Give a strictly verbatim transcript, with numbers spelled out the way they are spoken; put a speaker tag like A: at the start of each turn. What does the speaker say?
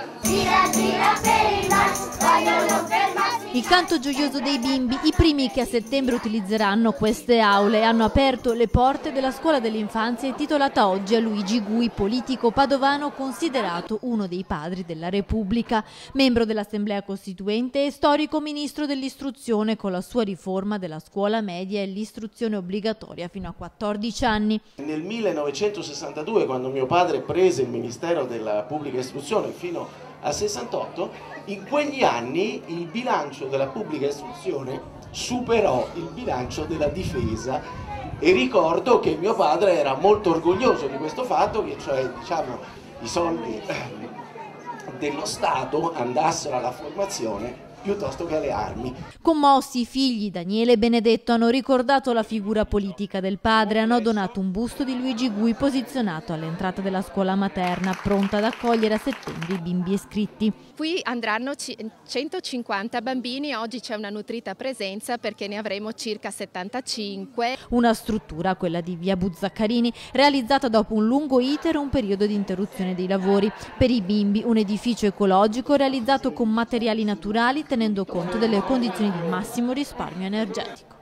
A: gira gira per il mar, vogliono fermarsi.
B: Il canto gioioso dei bimbi, i primi che a settembre utilizzeranno queste aule, hanno aperto le porte della scuola dell'infanzia intitolata oggi a Luigi Gui, politico padovano considerato uno dei padri della Repubblica, membro dell'Assemblea Costituente e storico ministro dell'istruzione con la sua riforma della scuola media e l'istruzione obbligatoria fino a quattordici anni.
C: Nel millenovecentosessantadue, quando mio padre prese il Ministero della Pubblica Istruzione fino al sessantotto, in quegli anni il bilancio della pubblica istruzione superò il bilancio della difesa e ricordo che mio padre era molto orgoglioso di questo fatto, che cioè diciamo i soldi dello Stato andassero alla formazione piuttosto che alle armi.
B: Commossi i figli Daniele e Benedetto hanno ricordato la figura politica del padre, hanno donato un busto di Luigi Gui posizionato all'entrata della scuola materna, pronta ad accogliere a settembre i bimbi iscritti.
D: Qui andranno centocinquanta bambini, oggi c'è una nutrita presenza perché ne avremo circa settantacinque.
B: Una struttura, quella di via Buzzaccarini, realizzata dopo un lungo iter e un periodo di interruzione dei lavori. Per i bimbi un edificio ecologico realizzato con materiali naturali tenendo conto delle condizioni di massimo risparmio energetico.